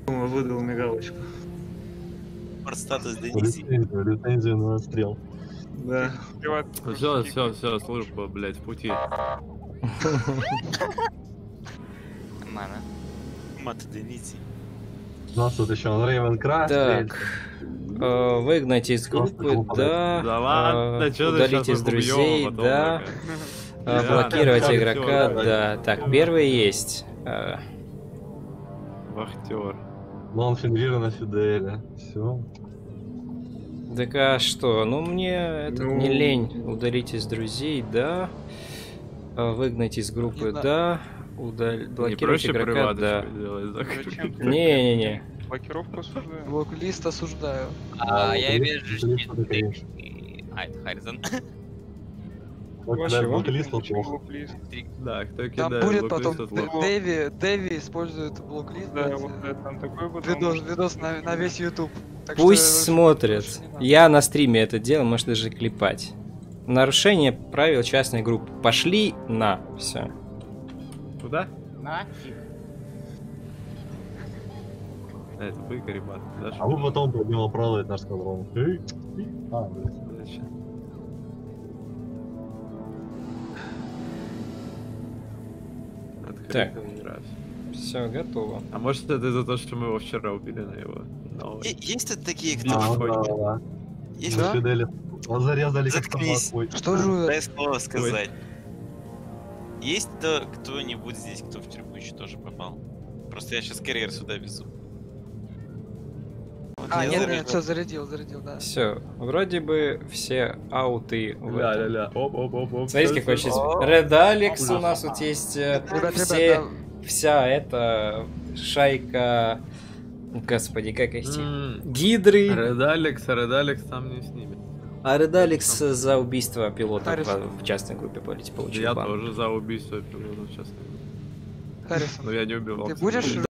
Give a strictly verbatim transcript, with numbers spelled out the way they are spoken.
Выдал мигалочку. Статус Дениси. Лицензию на отстрел. Да. Все, все, все, служба, блядь, в пути. Нормально. Мат Дениси. У нас тут еще Рейвен Краш. Так. Э, выгнать из группы, да. Да ладно, Э, чё ты удалить щас из мы убьём, друзей, а потом да. такая. Э, Да, блокировать да, игрока, всё, да. Так, первый есть. Э, Вахтер. Нон Фенрира Фиделя. Все. Так а что? Ну мне этот Ну. не лень. Удалить из друзей, да. Э, выгнать из группы, Не на- да. Удаль... Не Блокировать проще игрока, да. приваточку делать, закрыть? Зачем ты? Не-не-не. Блокировку осуждаю. Блок-лист осуждаю. А, А, я вот вижу, лист- что лист это, нет. конечно. А, это Харризон. Чего? Блоклист плохо. Блоклист. Да, кто Там кидает будет блоклист, потом тот Д- лох. Дэви, Дэви использует блок-лист. Да, блядь, вот э, это там такой вот. видос, видос на, на весь YouTube. Так Пусть что, смотрят. лучше не надо. Я на стриме это делаю, может даже клепать. Нарушение правил частной группы. Пошли на. Все. Куда? Нафиг. А, это вы, Карибат. Да, А вы потом пробил оправдывать наш скадрон. Эй, эй. А, блядь. Зачем? Так. Открыто не раз. Все, готово. А может это из-за того, что мы его вчера убили на его новый? Е- Есть тут такие, кто А, входит? да, да. Есть? Да? Фиделя. Вот зарезали как Заткнись. собак. Ой. Что же Дай слово сказать. Есть кто, кто-нибудь здесь, кто в тюрьму еще тоже попал? Просто я сейчас карьер сюда везу. Вот А, я нет, заряжу. нет, все, зарядил, зарядил, да. Все. Вроде бы все ауты в этом. Ля-ля-ля. Оп-оп-оп-оп. Смотрите, какой сейчас Red Alex у нас вот есть. э, Ребят, все, ребят, вся эта шайка. Господи, как их те? М, Гидры. Red Alex, Red Alex там не снимет. А Red Alex за убийство пилота Харрисон. в, в частной группе полить получил Я бан. тоже за убийство пилота, честно. Харрисон, Но я не убивал. ты к сожалению. будешь